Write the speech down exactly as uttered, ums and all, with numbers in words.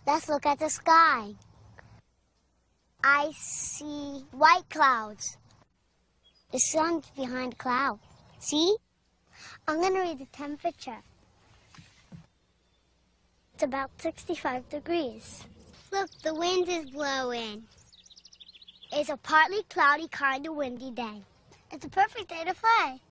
Let's look at the sky. I see white clouds. The sun's behind a cloud. See? I'm going to read the temperature. It's about sixty-five degrees. Look, the wind is blowing. It's a partly cloudy, kind of windy day. It's a perfect day to play.